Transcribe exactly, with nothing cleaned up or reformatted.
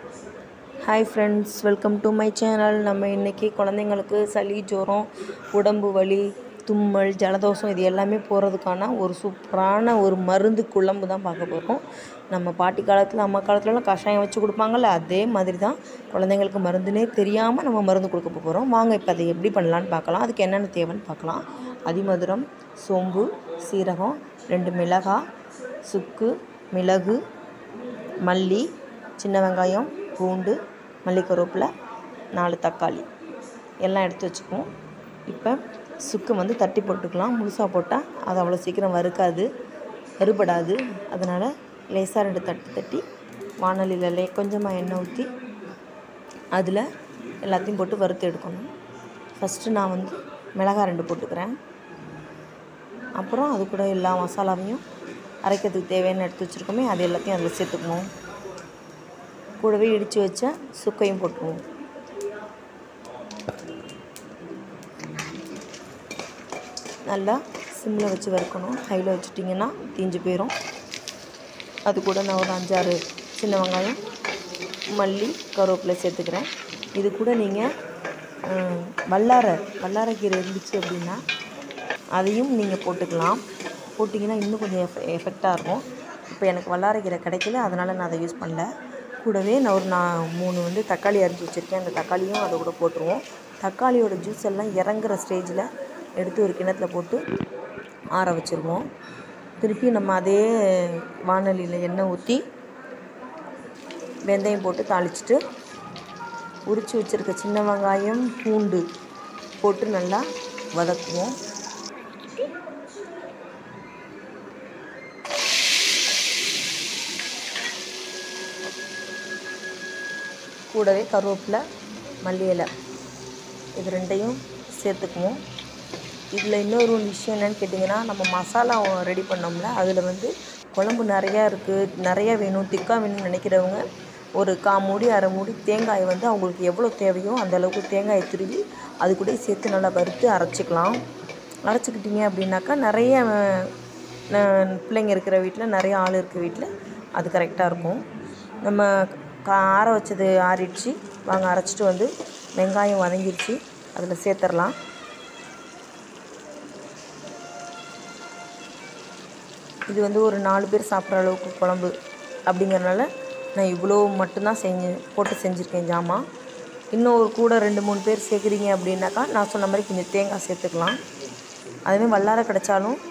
Hi friends, welcome to my channel. நம்ம இன்றைக்கி குழந்தைங்களுக்கு சளி, ஜுரம், உடம்பு வலி, தும்மல், ஜலதோஷம் இது எல்லாமே போகிறதுக்கான ஒரு சூப்பரான ஒரு மருந்து குழம்பு தான் பார்க்க போகிறோம். நம்ம பாட்டி காலத்தில், அம்மா காலத்துலலாம் கஷாயம் வச்சு கொடுப்பாங்கள்ல, அதே மாதிரி தான் குழந்தைங்களுக்கு மருந்துனே தெரியாமல் நம்ம மருந்து கொடுக்க போகிறோம். வாங்க இப்போ அதை எப்படி பண்ணலான்னு பார்க்கலாம். அதுக்கு என்னென்ன தேவைன்னு பார்க்கலாம். அதிமதுரம், சோம்பு, சீரகம், ரெண்டு மிளகாய், சுக்கு, மிளகு, மல்லி, சின்ன வெங்காயம், பூண்டு, மல்லி, கருவேப்பிலை, நாலு தக்காளி எல்லாம் எடுத்து வச்சுக்குவோம். இப்போ சுக்கு வந்து தட்டி போட்டுக்கலாம். முழுசாக போட்டால் அது அவ்வளோ சீக்கிரம் வறுக்காது, வறுபடாது. அதனால் லேசாக ரெண்டு தட்டி தட்டி வானலியில் லே கொஞ்சமாக எண்ணெய் ஊற்றி அதில் எல்லாத்தையும் போட்டு வறுத்து எடுக்கணும். ஃபஸ்ட்டு நான் வந்து மிளகாய் ரெண்டு போட்டுக்கிறேன். அப்புறம் அது கூட எல்லா மசாலாவையும் அரைக்கிறதுக்கு தேவையான எடுத்து வச்சுருக்கோமே, அது எல்லாத்தையும் அதில் சேர்த்துக்கணும். கூடவே இடித்து வச்ச சுக்கையும் போட்டுருவோம். நல்லா சிம்மில் வச்சு வறுக்கணும். ஹையில் வச்சுட்டிங்கன்னா தீஞ்சு போயிடும். அது கூட நான் ஒரு அஞ்சாறு சின்ன வெங்காயம், மல்லி, கருவேப்பிலை சேர்த்துக்கிறேன். இது கூட நீங்கள் வல்லாரை வல்லாரைக்கீரை இருந்துச்சு அப்படின்னா அதையும் நீங்கள் போட்டுக்கலாம். போட்டிங்கன்னா இன்னும் கொஞ்சம் எஃப எஃபெக்டாக இருக்கும். இப்போ எனக்கு வல்லாரைக்கீரை கிடைக்கல, அதனால் நான் அதை யூஸ் பண்ணல. கூடவே நான் ஒரு நான் மூணு வந்து தக்காளி அரிஞ்சு வச்சுருக்கேன். அந்த தக்காளியும் அதை கூட போட்டுருவோம். தக்காளியோட ஜூஸ் எல்லாம் இறங்குற ஸ்டேஜில் எடுத்து ஒரு கிணத்துல போட்டு ஆற வச்சுருவோம். திருப்பி நம்ம அதே வானலியில் எண்ணெய் ஊற்றி வெந்தயம் போட்டு தாளிச்சிட்டு உரித்து வச்சுருக்க சின்ன வெங்காயம், பூண்டு போட்டு நல்லா வதக்குவோம். கூடவே கருவேப்பிலை, மல்லி இலை இது ரெண்டையும் சேர்த்துக்குவோம். இதில் இன்னொரு விஷயம் என்னென்னு கேட்டிங்கன்னா, நம்ம மசாலா ரெடி பண்ணோம்ல, அதில் வந்து குழம்பு நிறையா இருக்குது, நிறையா வேணும், திக்காக வேணும்னு நினைக்கிறவங்க ஒரு கால் மூடி அரை மூடி தேங்காயை வந்து அவங்களுக்கு எவ்வளோ தேவையோ அந்த அளவுக்கு தேங்காயை துருவி அது கூட சேர்த்து நல்லா வறுத்து அரைச்சிக்கலாம். அரைச்சிக்கிட்டிங்க அப்படின்னாக்கா நிறைய பிள்ளைங்க இருக்கிற வீட்டில், நிறைய ஆள் இருக்கிற வீட்டில் அது கரெக்டாக இருக்கும். நம்ம கா ஆற வச்சது ஆறிடுச்சு. வாங்க அரைச்சிட்டு வந்து வெங்காயம் வதங்கிடுச்சு, அதில் சேர்த்துடலாம். இது வந்து ஒரு நாலு பேர் சாப்பிட்ற அளவுக்கு குழம்பு அப்படிங்கிறனால நான் இவ்வளோ மட்டும்தான் செஞ்சு போட்டு செஞ்சுருக்கேன் ஜாமான். இன்னும் ஒரு கூட ரெண்டு மூணு பேர் சேர்க்குறீங்க அப்படின்னாக்கா நான் சொன்ன மாதிரி கொஞ்சம் தேங்காய் சேர்த்துக்கலாம். அதுவே வல்லாரை கிடைச்சாலும்